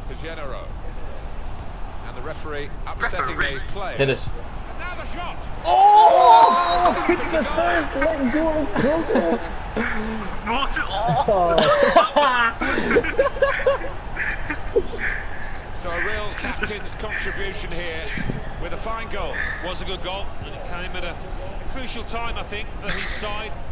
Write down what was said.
to Genero. And the referee upsetting the play. Hit it. And now the shot! Oh! It's the first let go of Kroos. So a real captain's contribution here with a fine goal. Was a good goal, and it came at a crucial time, I think, for his side.